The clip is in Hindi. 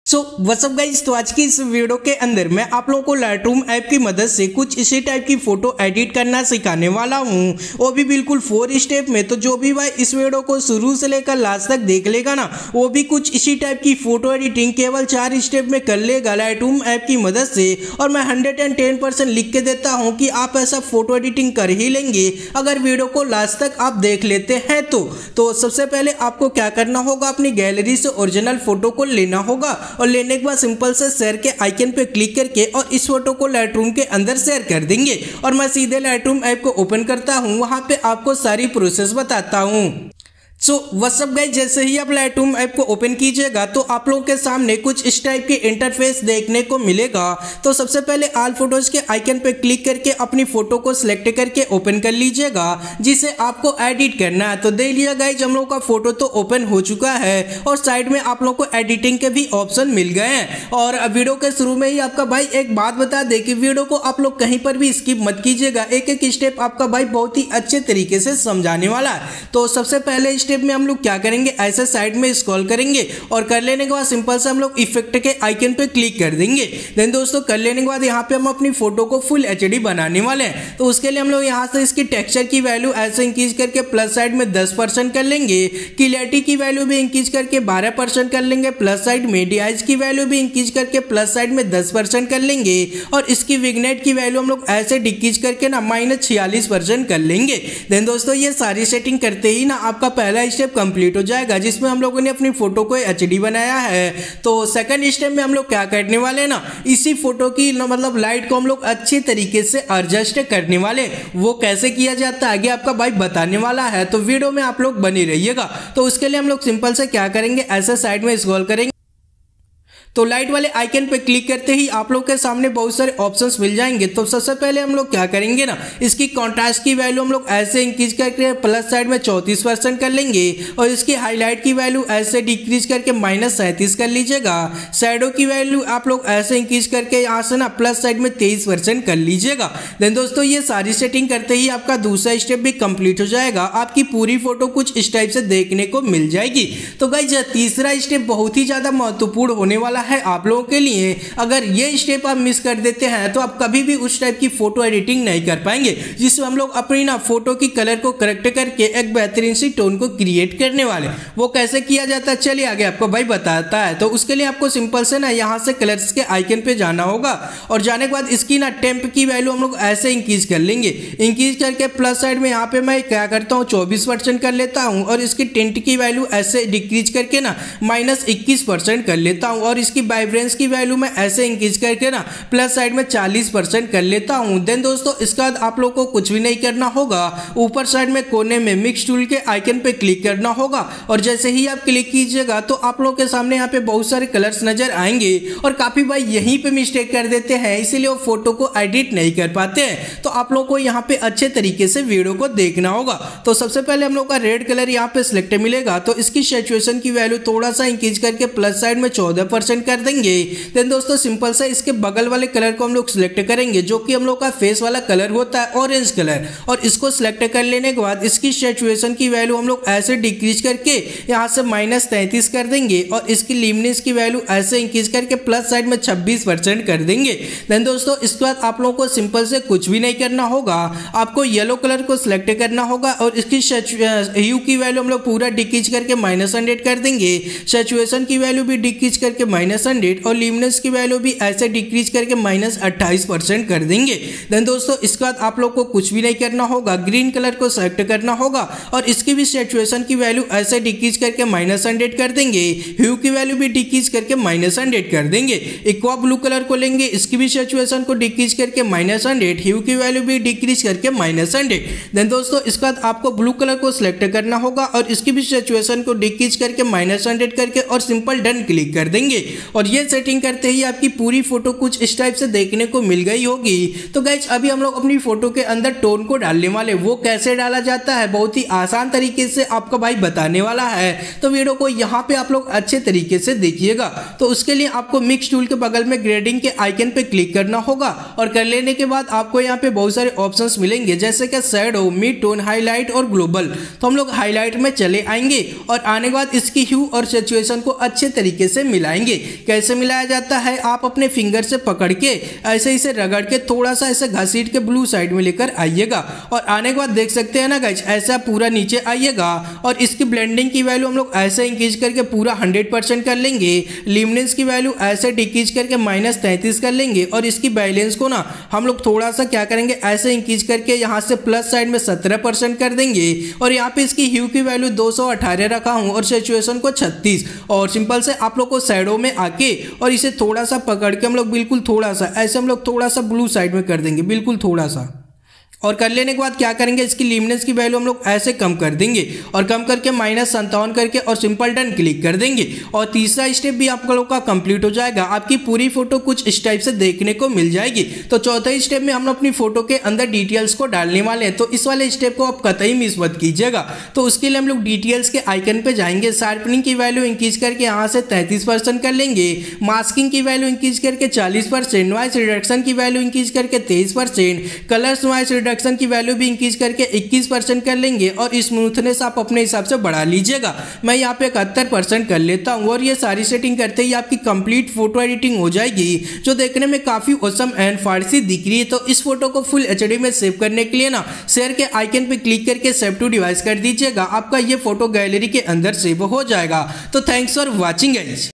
What's up guys. तो आज की इस वीडियो के अंदर मैं आप लोगों को लाइटरूम ऐप की मदद से कुछ इसी टाइप की फोटो एडिट करना सिखाने वाला हूं, वो भी बिल्कुल 4 स्टेप में। तो जो भी भाई इस वीडियो को शुरू से लेकर लास्ट तक देख लेगा ना, वो भी कुछ इसी टाइप की फोटो एडिटिंग केवल 4 स्टेप में कर लेगा लाइटरूम ऐप की मदद से। और मैं 110% लिख के देता हूँ कि आप ऐसा फोटो एडिटिंग कर ही लेंगे अगर वीडियो को लास्ट तक आप देख लेते हैं तो सबसे पहले आपको क्या करना होगा, अपनी गैलरी से ओरिजिनल फोटो को लेना होगा और लेने के बाद सिंपल से शेयर के आइकन पे क्लिक करके और इस फोटो को लाइटरूम के अंदर शेयर कर देंगे। और मैं सीधे लाइटरूम ऐप को ओपन करता हूँ, वहां पे आपको सारी प्रोसेस बताता हूँ। व्हाट्स अप गाइस, जैसे ही आप लाइटरूम ऐप को ओपन कीजिएगा तो आप लोगों के सामने कुछ इस टाइप के इंटरफेस देखने को मिलेगा। तो सबसे पहले ऑल फोटोज के आइकन पे क्लिक करके अपनी फोटो को सिलेक्ट करके ओपन कर लीजिएगा, जिसे आपको एडिट करना है। तो देख लीजिए गाइस, हम लोग का फोटो तो ओपन हो चुका है और साइड में आप लोग को एडिटिंग के भी ऑप्शन मिल गए हैं। और वीडियो के शुरू में ही आपका भाई एक बात बता दे कि वीडियो को आप लोग कहीं पर भी स्किप मत कीजिएगा, एक एक स्टेप आपका भाई बहुत ही अच्छे तरीके से समझाने वाला है। तो सबसे पहले स्टेप में हम लोग क्या करेंगे, ऐसे साइड में स्क्रॉल करेंगे और कर लेने के बाद सिंपल से हम लोग इफेक्ट के आइकन पे क्लिक कर देंगे। देन दोस्तों कर लेने के बाद यहाँ पे हम अपनी फोटो को फुल एचडी बनाने वाले हैं। तो उसके लिए हम लोग यहाँ से इसकी टेक्सचर की वैल्यू ऐसे इंक्रीज करके प्लस साइड में 10% कर लेंगे। क्लियरिटी की वैल्यू भी इंक्रीज करके 12% कर लेंगे प्लस साइड में। डिआईज की वैल्यू भी इंक्रीज करके प्लस साइड में 10% कर लेंगे। और इसकी विग्नेट की वैल्यू हम लोग ऐसे डिक्रीज करके ना -46% कर लेंगे। देन दोस्तों ये सारी सेटिंग करते ही ना आपका पहला स्टेप कंप्लीट हो जाएगा, जिसमें हम लोगों ने अपनी फोटो को एचडी बनाया है। तो सेकंड स्टेप में हम लोग क्या करने वाले ना, इसी फोटो की मतलब लाइट को हम लोग अच्छे तरीके से एडजस्ट करने वाले। वो कैसे किया जाता है आगे आपका भाई बताने वाला है, तो वीडियो में आप लोग बने रहिएगा। तो उसके लिए हम लोग सिंपल से क्या करेंगे, ऐसे साइड में स्क्रॉल करेंगे तो लाइट वाले आइकन पे क्लिक करते ही आप लोग के सामने बहुत सारे ऑप्शंस मिल जाएंगे। तो सबसे पहले हम लोग क्या करेंगे ना, इसकी कॉन्ट्रास्ट की वैल्यू हम लोग ऐसे इंक्रीज करके प्लस साइड में 34% कर लेंगे। और इसकी हाईलाइट की वैल्यू ऐसे डिक्रीज करके -37 कर लीजिएगा। शैडो की वैल्यू आप लोग ऐसे इंक्रीज करके यहाँ से ना प्लस साइड में 23% कर लीजिएगा। देन दोस्तों ये सारी सेटिंग करते ही आपका दूसरा स्टेप भी कंप्लीट हो जाएगा। आपकी पूरी फोटो कुछ इस टाइप से देखने को मिल जाएगी। तो गाइस तीसरा स्टेप बहुत ही ज्यादा महत्वपूर्ण होने वाला है आप लोगों के लिए। अगर ये स्टेप आप मिस कर देते हैं तो आप कभी भी उस टाइप की फोटो एडिटिंग नहीं कर पाएंगे, जिसमें हम लोग अपनी ना फोटो की कलर को करेक्ट करके एक बेहतरीन सी टोन को क्रिएट करने वाले। वो कैसे किया जाता है चलिए आगे आपको भाई बताता है। तो उसके लिए आपको सिंपल से ना यहाँ से कलर्स के आइकन पे जाना होगा और जाने के बाद इसकी ना टेम्प की वैल्यू हम लोग ऐसे इंक्रीज कर लेंगे। इंक्रीज करके प्लस साइड में यहाँ पे मैं क्या करता हूँ 24% कर लेता हूँ। और इसकी टेंट की वैल्यू ऐसे डिक्रीज करके ना -21% कर लेता हूँ। और इसकी वाइब्रेंस की वैल्यू में ऐसे इंक्रीज करके ना प्लस साइड में 40% कर लेता हूं। देन दोस्तों इसके बाद आप लोग को कुछ भी नहीं करना होगा, ऊपर साइड में कोने में मिक्स टूल के आइकन पे क्लिक करना होगा। और जैसे ही आप क्लिक कीजिएगा तो आप लोग के सामने यहाँ पे बहुत सारे कलर्स नजर आएंगे। और काफी भाई यहीं पे मिस्टेक कर देते हैं, इसीलिए वो फोटो को एडिट नहीं कर पाते हैं। तो आप लोग को यहाँ पे अच्छे तरीके से वीडियो को देखना होगा। तो सबसे पहले हम लोग का रेड कलर यहाँ पे सिलेक्ट मिलेगा। तो इसकी सैचुरेशन की वैल्यू थोड़ा सा इंक्रीज करके प्लस साइड में 14% कर देंगे। देन दोस्तों सिंपल से इसके बगल वाले कलर को हम लोग सिलेक्ट करेंगे, जो कि हम लोग का फेस वाला कलर होता है ऑरेंज कलर। और इसको सिलेक्ट कर लेने के बाद इसकी सैचुरेशन की वैल्यू हम लोग ऐसे डिक्रीज करके यहाँ से -33 कर देंगे। और इसकी ल्यूमिनेंस की वैल्यू ऐसे इंक्रीज करके प्लस साइड में 26% कर देंगे। देन दोस्तों इसके बाद आप लोगों को सिंपल से कुछ भी नहीं करना होगा, आपको येलो कलर को सिलेक्ट करना होगा और इसकी ह्यू की वैल्यू हम लोग पूरा डिक्रीज करके -100 कर देंगे। सैचुरेशन की वैल्यू भी डिक्रीज करके -100 और ल्यूमिनेंस की वैल्यू भी ऐसे डिक्रीज करके -28% कर देंगे। देन दोस्तों इसके बाद आप लोग को कुछ भी नहीं करना होगा, ग्रीन कलर को सेलेक्ट करना होगा और इसकी भी सैचुरेशन की वैल्यू ऐसे डिक्रीज करके -100 कर देंगे। ह्यू की वैल्यू भी डिक्रीज करके -100 कर देंगे। एक्वा ब्लू कलर को लेंगे, इसकी भी सैचुरेशन को डिक्रीज करके -100, ह्यू की वैल्यू भी डिक्रीज करके -100। देन दोस्तों इसके बाद आपको ब्लू कलर को सिलेक्ट करना होगा और इसकी भी सैचुरेशन को डिक्रीज करके -100 करके और सिंपल डन क्लिक कर देंगे। और ये सेटिंग करते ही आपकी पूरी फोटो कुछ इस टाइप से देखने को मिल गई होगी। तो गाइस अभी हम लोग अपनी फोटो के अंदर टोन को डालने वाले, वो कैसे डाला जाता है बहुत ही आसान तरीके से आपका भाई बताने वाला है। तो वीडियो को यहाँ पे आप लोग अच्छे तरीके से देखिएगा। तो उसके लिए आपको मिक्स टूल के बगल में ग्रेडिंग के आइकन पे क्लिक करना होगा और कर लेने के बाद आपको यहाँ पे बहुत सारे ऑप्शंस मिलेंगे, जैसे कि शैडो, मिड टोन, हाईलाइट और ग्लोबल। तो हम लोग हाईलाइट में चले आएंगे और आने के बाद इसकी ह्यू और सैचुरेशन को अच्छे तरीके से मिलाएंगे। कैसे मिलाया जाता है, आप अपने फिंगर से पकड़ के ऐसे इसे रगड़ के थोड़ा सा ऐसे घसीट के ब्लू साइड में लेकर आइएगा और आने के बाद देख सकते हैं ना गाइस, ऐसा पूरा नीचे आइएगा और इसकी ब्लेंडिंग की वैल्यू हम लोग ऐसे इंक्रीज करके पूरा 100% कर लेंगे। ल्यूमिनेंस की वैल्यू ऐसे डिक्रीज करके -33 कर लेंगे और इसकी बैलेंस को ना हम लोग थोड़ा सा क्या करेंगे, ऐसे इंक्रीज करके यहाँ से प्लस साइड में 17% कर देंगे और यहाँ पे इसकी ह्यू की वैल्यू 218 रखा हूँ और सैचुरेशन को 36। और सिंपल से आप लोग को शैडो में आके और इसे थोड़ा सा पकड़ के हम लोग बिल्कुल थोड़ा सा ऐसे हम लोग थोड़ा सा ब्लू साइड में कर देंगे, बिल्कुल थोड़ा सा। और कर लेने के बाद क्या करेंगे, इसकी ल्यूमिनेंस की वैल्यू हम लोग ऐसे कम कर देंगे और कम करके -57 करके और सिंपल डन क्लिक कर देंगे और तीसरा स्टेप भी आप लोगों का कंप्लीट हो जाएगा। आपकी पूरी फोटो कुछ इस टाइप से देखने को मिल जाएगी। तो चौथे स्टेप में हम लोग अपनी फोटो के अंदर डिटेल्स को डालने वाले हैं, तो इस वाले स्टेप को आप कतई मिस मत कीजिएगा। तो उसके लिए हम लोग डिटेल्स के आइकन पे जाएंगे, शार्पनिंग की वैल्यू इंक्रीज करके यहाँ से 33% कर लेंगे, मास्किंग की वैल्यू इंक्रीज करके 40%, नॉइस रिडक्शन की वैल्यू इंक्रीज करके 23%, कलर्स नॉइस रिडक्शन की वैल्यू भी इंक्रीज करके 21% कर लेंगे और स्मूथनेस आप अपने हिसाब से बढ़ा लीजिएगा। मैं यहाँ पे 71% कर लेता हूँ और ये सारी सेटिंग करते ही आपकी कंप्लीट फोटो एडिटिंग हो जाएगी, जो देखने में काफी औसम एंड फारसी दिख रही है। तो इस फोटो को फुल एचडी में सेव करने के लिए ना शेयर के आइकन पे क्लिक करके सेव टू डिवाइस कर दीजिएगा, आपका ये फोटो गैलरी के अंदर सेव हो जाएगा। तो थैंक्स फॉर वॉचिंग गाइस।